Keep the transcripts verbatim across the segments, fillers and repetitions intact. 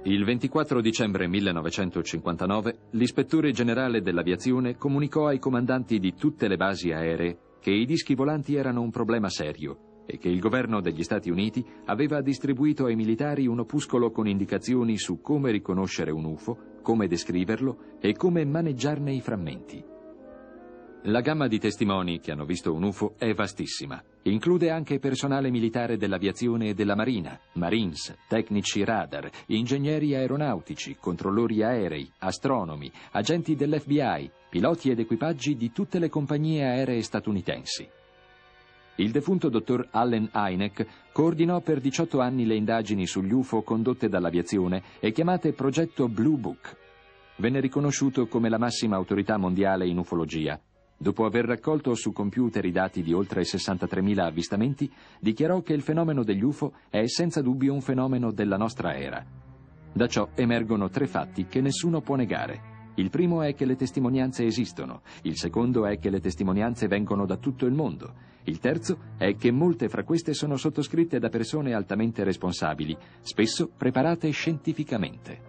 Il ventiquattro dicembre millenovecentocinquantanove, l'ispettore generale dell'aviazione comunicò ai comandanti di tutte le basi aeree che i dischi volanti erano un problema serio e che il governo degli Stati Uniti aveva distribuito ai militari un opuscolo con indicazioni su come riconoscere un U F O, come descriverlo e come maneggiarne i frammenti. La gamma di testimoni che hanno visto un U F O è vastissima. Include anche personale militare dell'aviazione e della Marina, Marines, tecnici radar, ingegneri aeronautici, controllori aerei, astronomi, agenti dell'F B I, piloti ed equipaggi di tutte le compagnie aeree statunitensi. Il defunto dottor Allen Hynek coordinò per diciotto anni le indagini sugli U F O condotte dall'aviazione e chiamate Progetto Blue Book. Venne riconosciuto come la massima autorità mondiale in ufologia. Dopo aver raccolto su computer i dati di oltre sessantatremila avvistamenti, dichiarò che il fenomeno degli U F O è senza dubbio un fenomeno della nostra era. Da ciò emergono tre fatti che nessuno può negare. Il primo è che le testimonianze esistono, il secondo è che le testimonianze vengono da tutto il mondo, il terzo è che molte fra queste sono sottoscritte da persone altamente responsabili, spesso preparate scientificamente.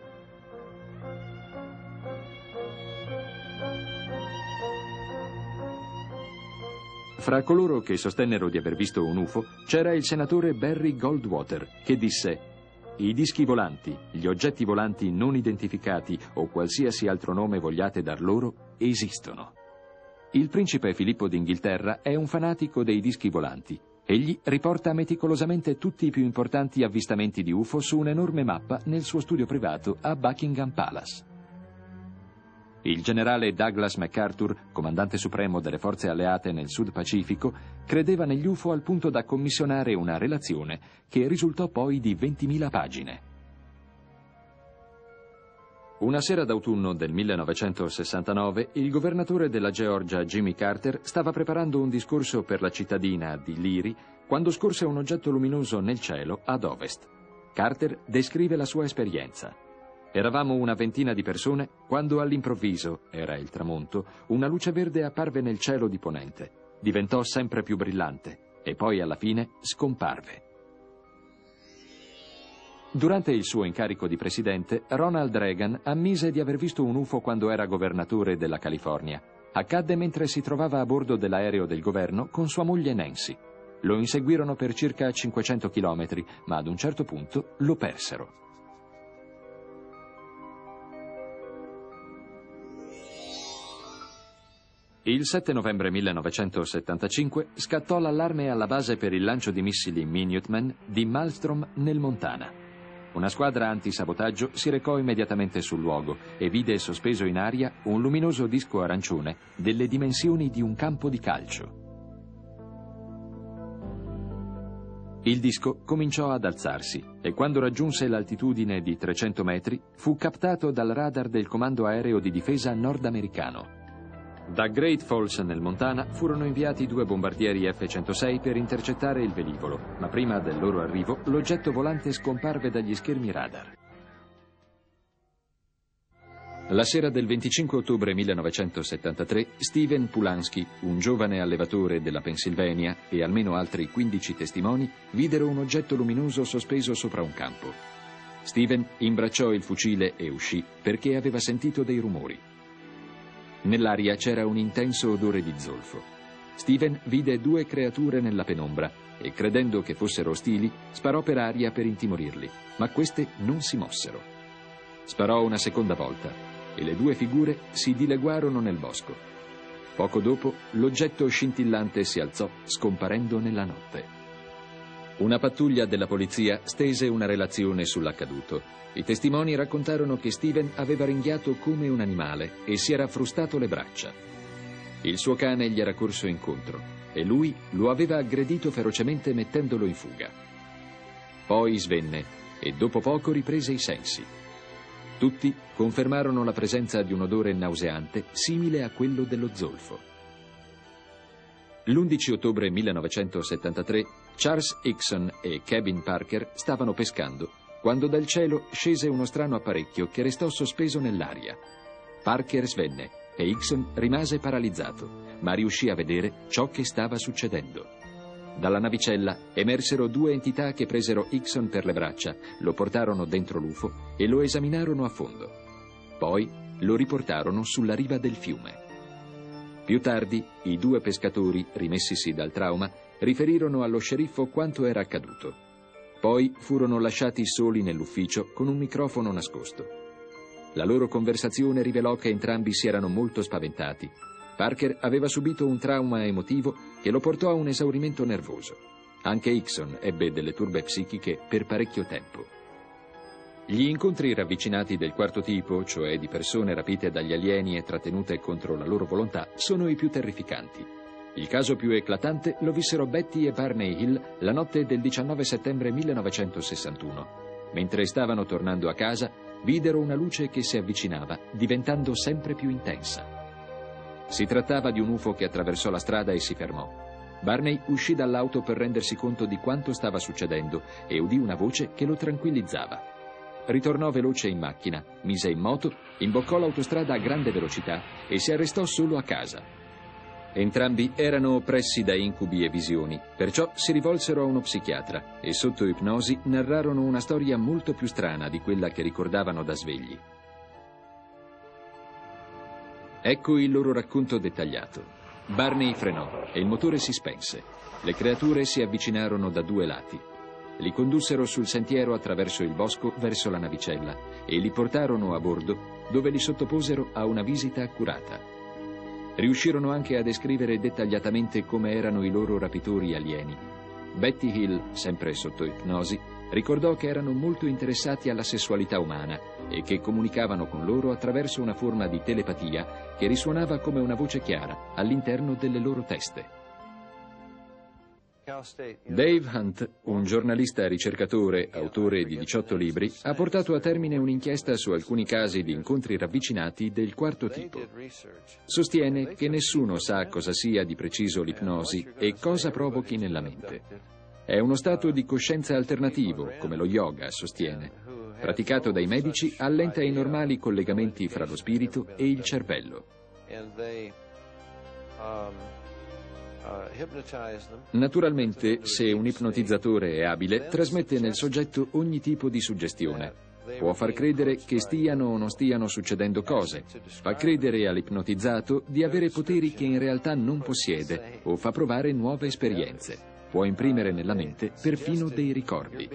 Fra coloro che sostennero di aver visto un U F O c'era il senatore Barry Goldwater, che disse: «I dischi volanti, gli oggetti volanti non identificati o qualsiasi altro nome vogliate dar loro, esistono». Il principe Filippo d'Inghilterra è un fanatico dei dischi volanti. Egli riporta meticolosamente tutti i più importanti avvistamenti di U F O su un'enorme mappa nel suo studio privato a Buckingham Palace. Il generale Douglas MacArthur, comandante supremo delle forze alleate nel Sud Pacifico, credeva negli U F O al punto da commissionare una relazione che risultò poi di ventimila pagine. Una sera d'autunno del millenovecentosessantanove, il governatore della Georgia, Jimmy Carter, stava preparando un discorso per la cittadina di Leary quando scorse un oggetto luminoso nel cielo ad ovest. Carter descrive la sua esperienza. Eravamo una ventina di persone quando all'improvviso, era il tramonto, una luce verde apparve nel cielo di ponente. Diventò sempre più brillante e poi alla fine scomparve. Durante il suo incarico di presidente, Ronald Reagan ammise di aver visto un U F O quando era governatore della California. Accadde mentre si trovava a bordo dell'aereo del governo con sua moglie Nancy. Lo inseguirono per circa cinquecento chilometri, ma ad un certo punto lo persero. Il sette novembre millenovecentosettantacinque scattò l'allarme alla base per il lancio di missili Minuteman di Malmstrom nel Montana. Una squadra antisabotaggio si recò immediatamente sul luogo e vide sospeso in aria un luminoso disco arancione delle dimensioni di un campo di calcio. Il disco cominciò ad alzarsi e quando raggiunse l'altitudine di trecento metri fu captato dal radar del Comando Aereo di Difesa nordamericano. Da Great Falls nel Montana furono inviati due bombardieri F centosei per intercettare il velivolo, ma prima del loro arrivo l'oggetto volante scomparve dagli schermi radar. La sera del venticinque ottobre millenovecentosettantatré, Steven Pulaski, un giovane allevatore della Pennsylvania, e almeno altri quindici testimoni videro un oggetto luminoso sospeso sopra un campo. Steven imbracciò il fucile e uscì perché aveva sentito dei rumori. Nell'aria c'era un intenso odore di zolfo. Steven vide due creature nella penombra e, credendo che fossero ostili, sparò per aria per intimorirli, ma queste non si mossero. Sparò una seconda volta e le due figure si dileguarono nel bosco. Poco dopo, l'oggetto scintillante si alzò, scomparendo nella notte. Una pattuglia della polizia stese una relazione sull'accaduto. I testimoni raccontarono che Steven aveva ringhiato come un animale e si era frustato le braccia. Il suo cane gli era corso incontro e lui lo aveva aggredito ferocemente mettendolo in fuga. Poi svenne e dopo poco riprese i sensi. Tutti confermarono la presenza di un odore nauseante simile a quello dello zolfo. L'undici ottobre millenovecentosettantatré Charles Hickson e Kevin Parker stavano pescando quando dal cielo scese uno strano apparecchio che restò sospeso nell'aria. Parker svenne e Hickson rimase paralizzato, ma riuscì a vedere ciò che stava succedendo. Dalla navicella emersero due entità che presero Hickson per le braccia, lo portarono dentro l'U F O e lo esaminarono a fondo. Poi lo riportarono sulla riva del fiume. Più tardi, i due pescatori, rimessisi dal trauma, riferirono allo sceriffo quanto era accaduto. Poi furono lasciati soli nell'ufficio con un microfono nascosto. La loro conversazione rivelò che entrambi si erano molto spaventati. Parker aveva subito un trauma emotivo che lo portò a un esaurimento nervoso. Anche Hickson ebbe delle turbe psichiche per parecchio tempo. Gli incontri ravvicinati del quarto tipo, cioè di persone rapite dagli alieni e trattenute contro la loro volontà, sono i più terrificanti. Il caso più eclatante lo vissero Betty e Barney Hill la notte del diciannove settembre millenovecentosessantuno. Mentre stavano tornando a casa, videro una luce che si avvicinava, diventando sempre più intensa. Si trattava di un U F O che attraversò la strada e si fermò. Barney uscì dall'auto per rendersi conto di quanto stava succedendo e udì una voce che lo tranquillizzava. Ritornò veloce in macchina, mise in moto, imboccò l'autostrada a grande velocità e si arrestò solo a casa. Entrambi erano oppressi da incubi e visioni, perciò si rivolsero a uno psichiatra e sotto ipnosi narrarono una storia molto più strana di quella che ricordavano da svegli. Ecco il loro racconto dettagliato. Barney frenò e il motore si spense. Le creature si avvicinarono da due lati. Li condussero sul sentiero attraverso il bosco verso la navicella e li portarono a bordo, dove li sottoposero a una visita accurata. Riuscirono anche a descrivere dettagliatamente come erano i loro rapitori alieni. Betty Hill, sempre sotto ipnosi, ricordò che erano molto interessati alla sessualità umana e che comunicavano con loro attraverso una forma di telepatia che risuonava come una voce chiara all'interno delle loro teste. Dave Hunt, un giornalista ricercatore, autore di diciotto libri, ha portato a termine un'inchiesta su alcuni casi di incontri ravvicinati del quarto tipo. Sostiene che nessuno sa cosa sia di preciso l'ipnosi e cosa provochi nella mente. È uno stato di coscienza alternativo, come lo yoga sostiene. Praticato dai medici, allenta i normali collegamenti fra lo spirito e il cervello. Naturalmente, se un ipnotizzatore è abile, trasmette nel soggetto ogni tipo di suggestione. Può far credere che stiano o non stiano succedendo cose, fa credere all'ipnotizzato di avere poteri che in realtà non possiede o fa provare nuove esperienze. Può imprimere nella mente perfino dei ricordi.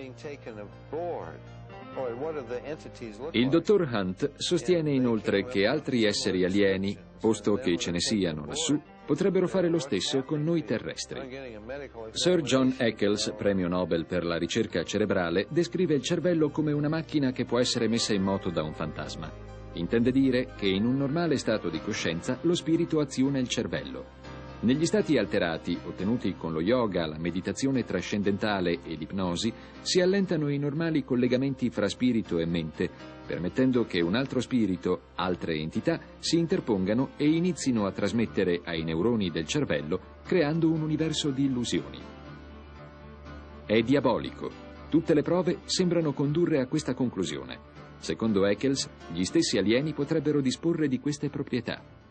Il dottor Hunt sostiene inoltre che altri esseri alieni, posto che ce ne siano lassù, potrebbero fare lo stesso con noi terrestri. Sir John Eccles, premio Nobel per la ricerca cerebrale, descrive il cervello come una macchina che può essere messa in moto da un fantasma. Intende dire che in un normale stato di coscienza lo spirito aziona il cervello. Negli stati alterati, ottenuti con lo yoga, la meditazione trascendentale e l'ipnosi, si allentano i normali collegamenti fra spirito e mente, permettendo che un altro spirito, altre entità, si interpongano e inizino a trasmettere ai neuroni del cervello, creando un universo di illusioni. È diabolico. Tutte le prove sembrano condurre a questa conclusione. Secondo Eccles, gli stessi alieni potrebbero disporre di queste proprietà.